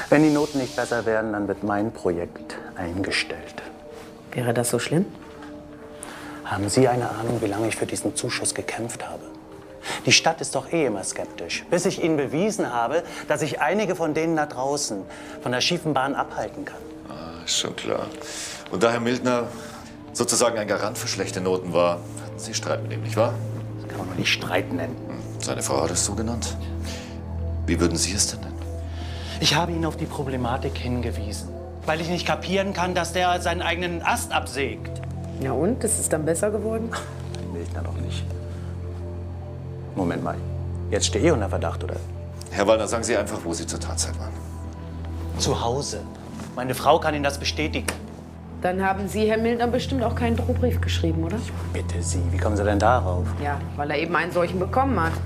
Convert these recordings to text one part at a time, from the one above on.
Wenn die Noten nicht besser werden, dann wird mein Projekt eingestellt. Wäre das so schlimm? Haben Sie eine Ahnung, wie lange ich für diesen Zuschuss gekämpft habe? Die Stadt ist doch eh immer skeptisch, bis ich Ihnen bewiesen habe, dass ich einige von denen da draußen von der schiefen Bahn abhalten kann. Ah, ist schon klar. Und da Herr Mildner sozusagen ein Garant für schlechte Noten war, hatten Sie Streit mit ihm, nicht wahr? Das kann man doch nicht Streit nennen. Seine Frau hat es so genannt. Wie würden Sie es denn nennen? Ich habe ihn auf die Problematik hingewiesen, weil ich nicht kapieren kann, dass der seinen eigenen Ast absägt. Ja und? Ist es dann besser geworden? Ein Mildner doch nicht. Moment mal, jetzt stehe ich unter Verdacht, oder? Herr Wallner, sagen Sie einfach, wo Sie zur Tatzeit waren. Zu Hause. Meine Frau kann Ihnen das bestätigen. Dann haben Sie, Herr Mildner, bestimmt auch keinen Drohbrief geschrieben, oder? Bitte Sie, wie kommen Sie denn darauf? Ja, weil er eben einen solchen bekommen hat.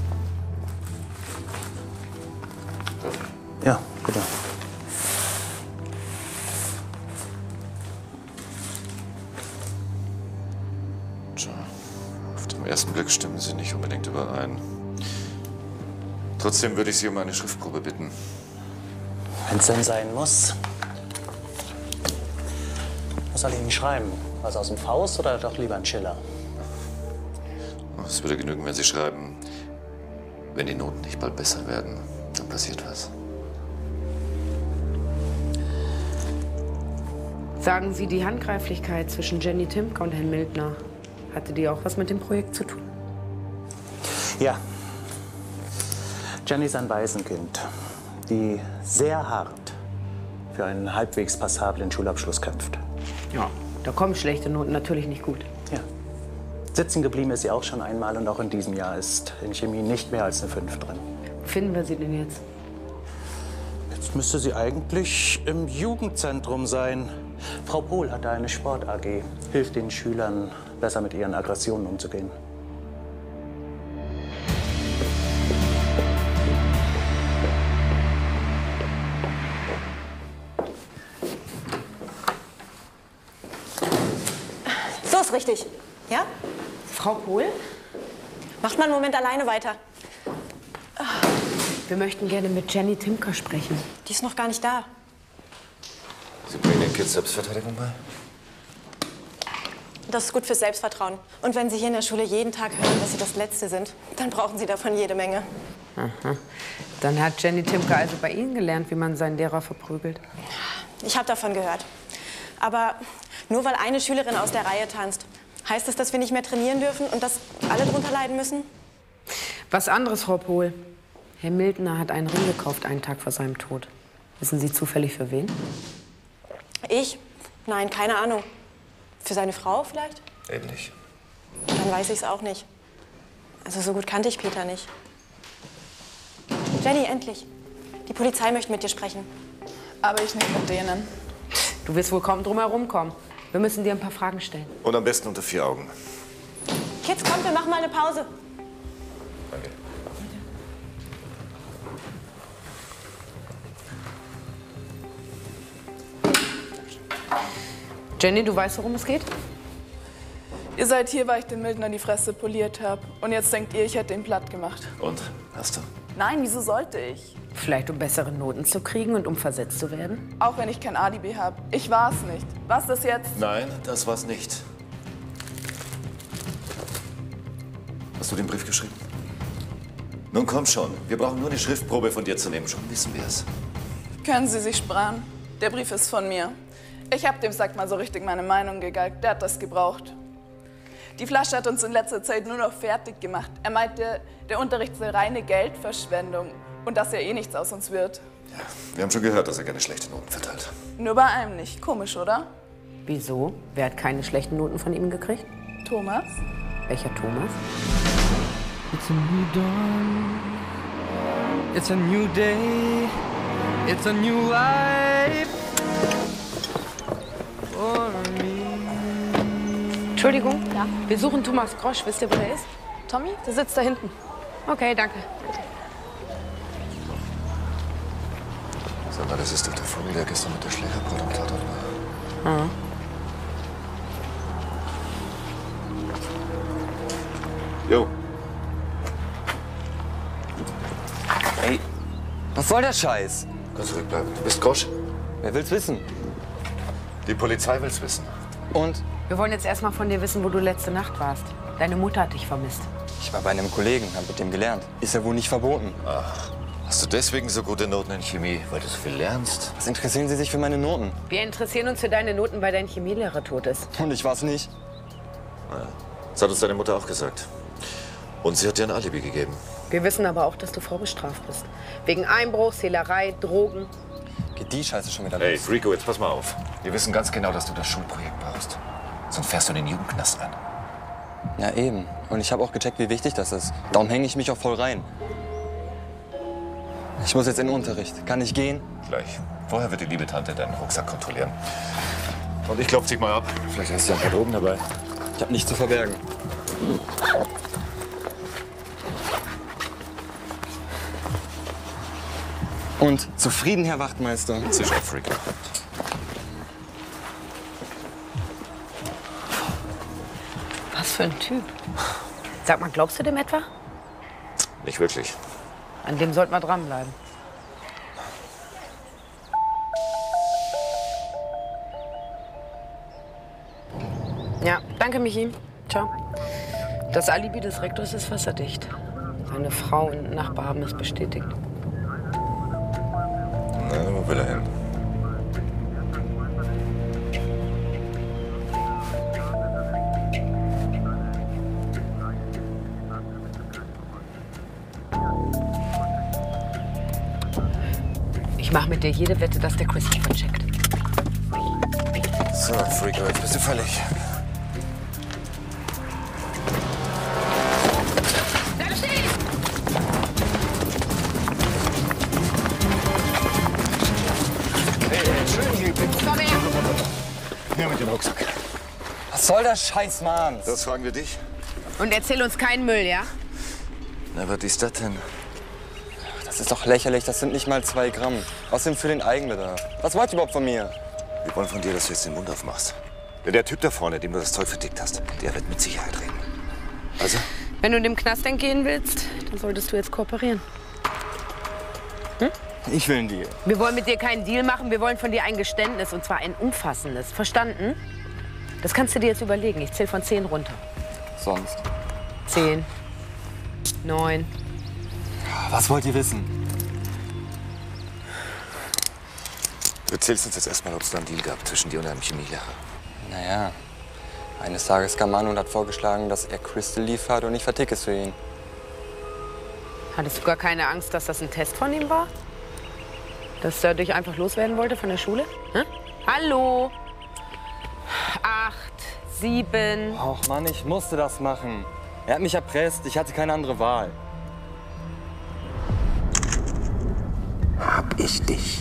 Ja, bitte. Tja, auf den ersten Blick stimmen Sie nicht unbedingt überein. Trotzdem würde ich Sie um eine Schriftprobe bitten. Wenn es denn sein muss. Was soll ich Ihnen schreiben? Was aus dem Faust oder doch lieber ein Schiller? Es würde genügen, wenn Sie schreiben, wenn die Noten nicht bald besser werden, dann passiert was. Sagen Sie, die Handgreiflichkeit zwischen Jenny Timke und Herrn Mildner, hatte die auch was mit dem Projekt zu tun? Ja. Jenny ist ein Waisenkind, die sehr hart für einen halbwegs passablen Schulabschluss kämpft. Ja. Da kommen schlechte Noten natürlich nicht gut. Ja. Sitzen geblieben ist sie auch schon einmal und auch in diesem Jahr ist in Chemie nicht mehr als eine 5 drin. Wo finden wir sie denn jetzt? Jetzt müsste sie eigentlich im Jugendzentrum sein. Frau Pohl hat da eine Sport-AG, hilft den Schülern, besser mit ihren Aggressionen umzugehen. So ist richtig. Ja? Frau Pohl? Macht mal einen Moment alleine weiter. Wir möchten gerne mit Jenny Timke sprechen. Die ist noch gar nicht da. Sie bringen den Kids Selbstverteidigung bei? Das ist gut fürs Selbstvertrauen. Und wenn Sie hier in der Schule jeden Tag hören, dass Sie das Letzte sind, dann brauchen Sie davon jede Menge. Aha. Dann hat Jenny Timke also bei Ihnen gelernt, wie man seinen Lehrer verprügelt. Ich habe davon gehört. Aber nur weil eine Schülerin aus der Reihe tanzt, heißt das, dass wir nicht mehr trainieren dürfen und dass alle drunter leiden müssen? Was anderes, Frau Pohl. Herr Mildner hat einen Ring gekauft, einen Tag vor seinem Tod. Wissen Sie zufällig für wen? Ich? Nein, keine Ahnung. Für seine Frau vielleicht? Ähnlich. Dann weiß ich es auch nicht. Also so gut kannte ich Peter nicht. Jenny, endlich. Die Polizei möchte mit dir sprechen. Aber ich nicht mit denen. Du wirst wohl kaum drum herum kommen. Wir müssen dir ein paar Fragen stellen. Und am besten unter 4 Augen. Kids, kommt, wir machen mal eine Pause. Danke. Jenny, du weißt, worum es geht? Ihr seid hier, weil ich den Mildner die Fresse poliert habe. Und jetzt denkt ihr, ich hätte ihn platt gemacht. Und? Hast du? Nein, wieso sollte ich? Vielleicht, um bessere Noten zu kriegen und um versetzt zu werden? Auch wenn ich kein Alibi habe. Ich war's nicht. Was das jetzt? Nein, das war's nicht. Hast du den Brief geschrieben? Nun komm schon. Wir brauchen nur eine Schriftprobe von dir zu nehmen. Schon wissen wir es. Können Sie sich sparen? Der Brief ist von mir. Ich habe dem Sack mal so richtig meine Meinung gegeigt. Der hat das gebraucht. Die Flasche hat uns in letzter Zeit nur noch fertig gemacht. Er meinte, der Unterricht sei reine Geldverschwendung und dass ja eh nichts aus uns wird. Ja, wir haben schon gehört, dass er gerne schlechte Noten verteilt. Nur bei einem nicht. Komisch, oder? Wieso? Wer hat keine schlechten Noten von ihm gekriegt? Thomas? Welcher Thomas? It's a new dawn. It's a new day. It's a new life for me. Entschuldigung, ja? Wir suchen Thomas Grosch. Wisst ihr, wo der ist? Tommy, der sitzt da hinten. Okay, danke. Sag mal, das ist doch der Vogel, der gestern mit der Schlägerbrut am Tatort war. Mhm. Jo. Ey, was soll der Scheiß? Kurz zurückbleiben. Du bist Grosch? Wer will's wissen? Die Polizei will's wissen. Und? Wir wollen jetzt erstmal von dir wissen, wo du letzte Nacht warst. Deine Mutter hat dich vermisst. Ich war bei einem Kollegen, hab mit dem gelernt. Ist ja wohl nicht verboten. Hast du deswegen so gute Noten in Chemie, weil du so viel lernst? Was interessieren Sie sich für meine Noten? Wir interessieren uns für deine Noten, weil dein Chemielehrer tot ist. Und ich war's nicht. Das hat uns deine Mutter auch gesagt. Und sie hat dir ein Alibi gegeben. Wir wissen aber auch, dass du vorbestraft bist. Wegen Einbruchs, Hehlerei, Drogen. Geht die Scheiße schon wieder los? Hey, Rico, jetzt pass mal auf. Wir wissen ganz genau, dass du das Schulprojekt brauchst. Sonst fährst du in den Jugendknast ein. Ja, eben. Und ich habe auch gecheckt, wie wichtig das ist. Darum hänge ich mich auch voll rein. Ich muss jetzt in den Unterricht. Kann ich gehen? Gleich. Vorher wird die liebe Tante deinen Rucksack kontrollieren. Und ich klopf dich mal ab. Vielleicht hast du ja ein paar Drogen dabei. Ich habe nichts zu verbergen. Und zufrieden, Herr Wachtmeister? Sicher, Rico. Was für ein Typ. Sag mal, glaubst du dem etwa? Nicht wirklich. An dem sollten wir dranbleiben. Ja, danke, Michi. Ciao. Das Alibi des Rektors ist wasserdicht. Seine Frau und Nachbar haben es bestätigt. Na, wo will er hin? Ich mache mit dir jede Wette, dass der Chris dich vercheckt. So, Rico, jetzt bist du völlig. Ja, mit dem Rucksack. Was soll der Scheiß, Mann? Das fragen wir dich. Und erzähl uns keinen Müll, ja? Na, was ist das denn? Das ist doch lächerlich. Das sind nicht mal 2 Gramm. Außerdem für den Eigenbedarf. Was wollt ihr überhaupt von mir? Wir wollen von dir, dass du jetzt den Mund aufmachst. Denn der Typ da vorne, dem du das Zeug verdickt hast, der wird mit Sicherheit reden. Also? Wenn du dem Knast entgehen willst, dann solltest du jetzt kooperieren. Hm? Ich will einen Deal. Wir wollen mit dir keinen Deal machen, wir wollen von dir ein Geständnis, und zwar ein umfassendes. Verstanden? Das kannst du dir jetzt überlegen. Ich zähle von 10 runter. Sonst. 10, 9. Was wollt ihr wissen? Du erzählst uns jetzt erstmal, ob es da einen Deal gab zwischen dir und deinem Chemielehrer. Naja, eines Tages kam Manu und hat vorgeschlagen, dass er Crystal liefert und ich verticke es für ihn. Hattest du gar keine Angst, dass das ein Test von ihm war? Dass er dich einfach loswerden wollte von der Schule? Hä? Hallo? 8, 7. Och Mann, ich musste das machen. Er hat mich erpresst, ich hatte keine andere Wahl. Hab ich dich.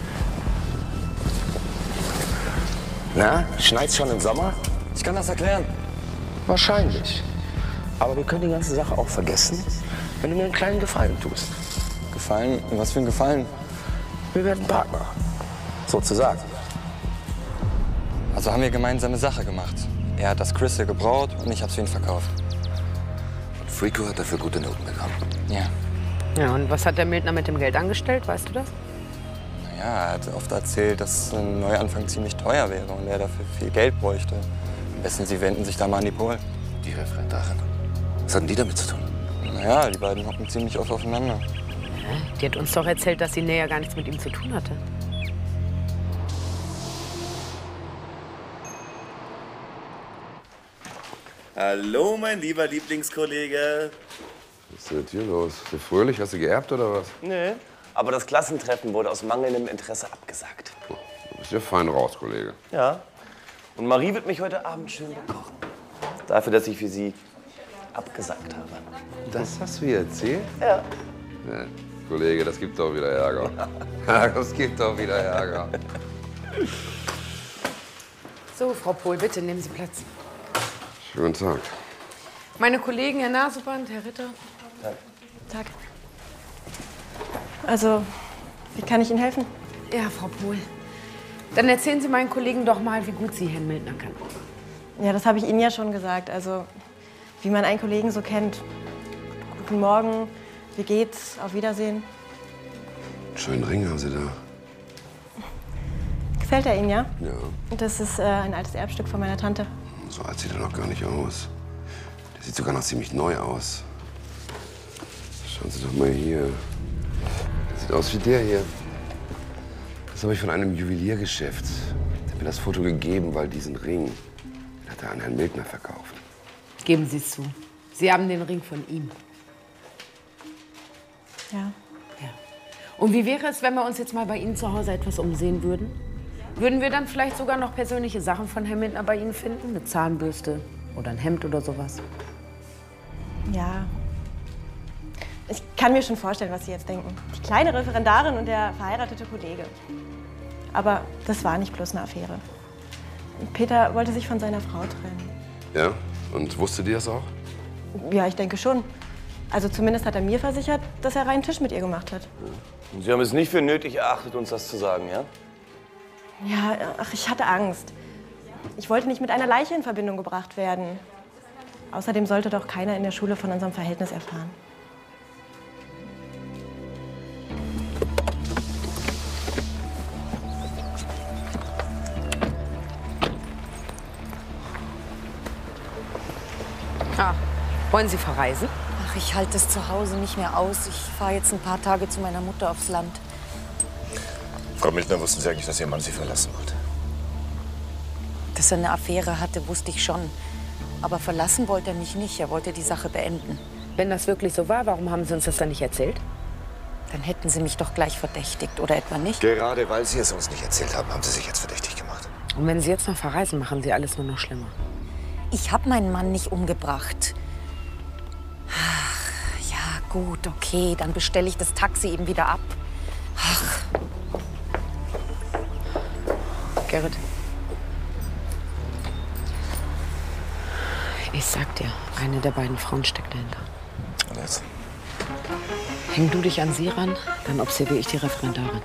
Na, schneit's schon im Sommer? Ich kann das erklären. Wahrscheinlich. Aber wir können die ganze Sache auch vergessen, wenn du mir einen kleinen Gefallen tust. Gefallen? Was für ein Gefallen? Wir werden Partner. Sozusagen. Also haben wir gemeinsame Sache gemacht. Er hat das Crystal gebraut und ich hab's für ihn verkauft. Und Frico hat dafür gute Noten bekommen. Ja. Ja, und was hat der Mildner mit dem Geld angestellt? Weißt du das? Naja, er hat oft erzählt, dass ein Neuanfang ziemlich teuer wäre und er dafür viel Geld bräuchte. Am besten, Sie wenden sich da mal an die Polen. Die Referendarin. Was hatten die damit zu tun? Naja, die beiden hocken ziemlich oft aufeinander. Die hat uns doch erzählt, dass sie näher gar nichts mit ihm zu tun hatte. Hallo, mein lieber Lieblingskollege. Was ist denn jetzt hier los? Ist du fröhlich? Hast du geerbt oder was? Nee, aber das Klassentreffen wurde aus mangelndem Interesse abgesagt. Du bist ja fein raus, Kollege. Ja. Und Marie wird mich heute Abend schön bekochen. Dafür, dass ich für sie abgesagt habe. Das hast du ihr erzählt? Ja. Ja, Kollege, das gibt doch wieder Ärger. Ja, das gibt doch wieder Ärger. So, Frau Pohl, bitte nehmen Sie Platz. Schönen Tag. Meine Kollegen, Herr Naseband, Herr Ritter. Tag. Also, wie kann ich Ihnen helfen? Ja, Frau Pohl. Dann erzählen Sie meinen Kollegen doch mal, wie gut Sie Herrn Mildner kennen. Ja, das habe ich Ihnen ja schon gesagt. Also, wie man einen Kollegen so kennt. Guten Morgen, wie geht's, auf Wiedersehen. Schönen Ring haben Sie da. Gefällt er Ihnen, ja? Ja. Das ist ein altes Erbstück von meiner Tante. So alt sieht er noch gar nicht aus. Der sieht sogar noch ziemlich neu aus. Schauen Sie doch mal hier. Der sieht aus wie der hier. Das habe ich von einem Juweliergeschäft. Der hat mir das Foto gegeben, weil diesen Ring, den hat er an Herrn Mildner verkauft. Geben Sie es zu. Sie haben den Ring von ihm. Ja. Und wie wäre es, wenn wir uns jetzt mal bei Ihnen zu Hause etwas umsehen würden? Würden wir dann vielleicht sogar noch persönliche Sachen von Herrn Mildner bei Ihnen finden? Eine Zahnbürste oder ein Hemd oder sowas? Ja. Ich kann mir schon vorstellen, was Sie jetzt denken. Die kleine Referendarin und der verheiratete Kollege. Aber das war nicht bloß eine Affäre. Peter wollte sich von seiner Frau trennen. Ja? Und wusste die das auch? Ja, ich denke schon. Also zumindest hat er mir versichert, dass er reinen Tisch mit ihr gemacht hat. Und Sie haben es nicht für nötig erachtet, uns das zu sagen, ja? Ja, ach, ich hatte Angst. Ich wollte nicht mit einer Leiche in Verbindung gebracht werden. Außerdem sollte doch keiner in der Schule von unserem Verhältnis erfahren. Ah, wollen Sie verreisen? Ach, ich halte es zu Hause nicht mehr aus. Ich fahre jetzt ein paar Tage zu meiner Mutter aufs Land. Frau Mildner, wussten Sie eigentlich, dass Ihr Mann Sie verlassen wollte? Dass er eine Affäre hatte, wusste ich schon. Aber verlassen wollte er mich nicht. Er wollte die Sache beenden. Wenn das wirklich so war, warum haben Sie uns das dann nicht erzählt? Dann hätten Sie mich doch gleich verdächtigt, oder etwa nicht? Gerade weil Sie es uns nicht erzählt haben, haben Sie sich jetzt verdächtig gemacht. Und wenn Sie jetzt noch verreisen, machen Sie alles nur noch schlimmer. Ich habe meinen Mann nicht umgebracht. Ach, ja, gut, okay. Dann bestelle ich das Taxi eben wieder ab. Ach. Gerrit. Ich sag dir, eine der beiden Frauen steckt dahinter. Und jetzt? Häng du dich an sie ran, dann observiere ich die Referendarin.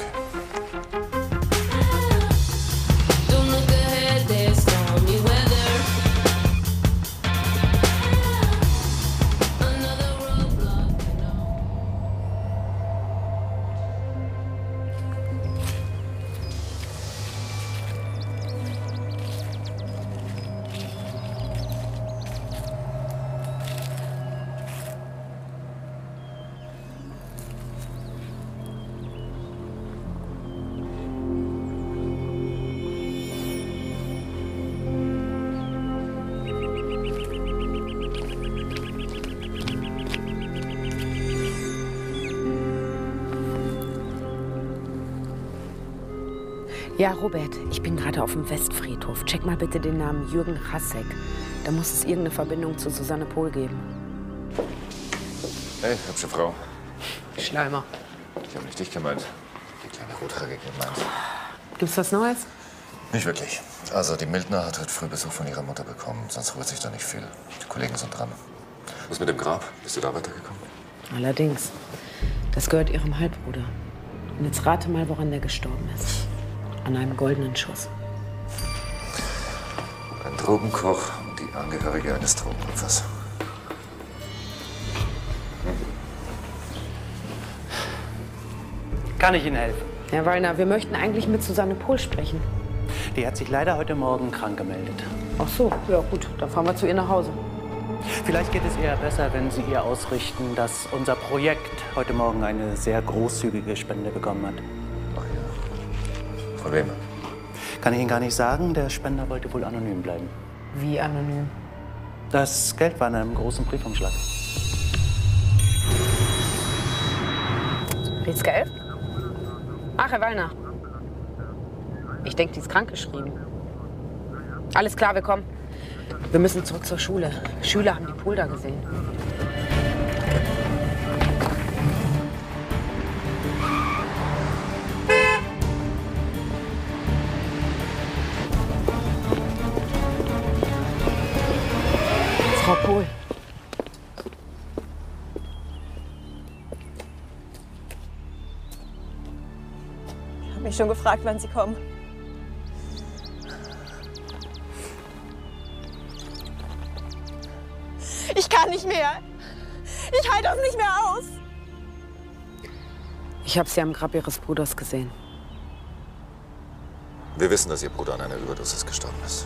Ja, Robert, ich bin gerade auf dem Westfriedhof. Check mal bitte den Namen Jürgen Hassek. Da muss es irgendeine Verbindung zu Susanne Pohl geben. Hey, hübsche Frau. Schleimer. Ich habe nicht dich gemeint. Die kleine Rothaarige gemeint. Gibt's was Neues? Nicht wirklich. Also, die Mildner hat heute früh Besuch von ihrer Mutter bekommen. Sonst rührt sich da nicht viel. Die Kollegen sind dran. Was mit dem Grab? Bist du da weitergekommen? Allerdings. Das gehört ihrem Halbbruder. Und jetzt rate mal, woran der gestorben ist. An einem goldenen Schuss. Ein Drogenkoch und die Angehörige eines Drogenopfers. Kann ich Ihnen helfen? Herr Wallner, wir möchten eigentlich mit Susanne Pohl sprechen. Die hat sich leider heute Morgen krank gemeldet. Ach so, ja gut, dann fahren wir zu ihr nach Hause. Vielleicht geht es eher besser, wenn Sie ihr ausrichten, dass unser Projekt heute Morgen eine sehr großzügige Spende bekommen hat. Ach ja. Von wem? Kann ich Ihnen gar nicht sagen. Der Spender wollte wohl anonym bleiben. Wie anonym? Das Geld war in einem großen Briefumschlag. Rietzke 11? Ach, Herr Wallner. Ich denke, die ist krankgeschrieben. Alles klar, wir kommen. Wir müssen zurück zur Schule. Schüler haben die Pohl da gesehen. Frau Pohl. Ich habe mich schon gefragt, wann Sie kommen. Ich kann nicht mehr. Ich halte das nicht mehr aus. Ich habe sie am Grab ihres Bruders gesehen. Wir wissen, dass Ihr Bruder an einer Überdosis gestorben ist.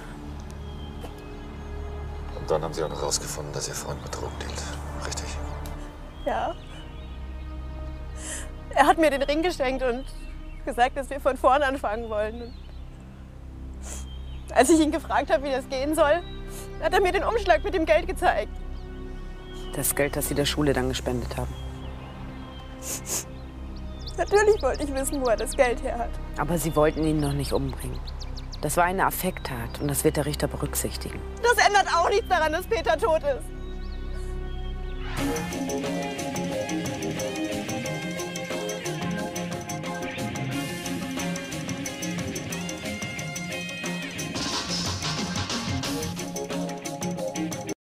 Und dann haben Sie auch noch herausgefunden, dass Ihr Freund mit Drogen dealt. Richtig? Ja. Er hat mir den Ring geschenkt und gesagt, dass wir von vorn anfangen wollen. Und als ich ihn gefragt habe, wie das gehen soll, hat er mir den Umschlag mit dem Geld gezeigt. Das Geld, das Sie der Schule dann gespendet haben. Natürlich wollte ich wissen, wo er das Geld her hat. Aber Sie wollten ihn noch nicht umbringen. Das war eine Affekttat und das wird der Richter berücksichtigen. Das ändert auch nichts daran, dass Peter tot ist.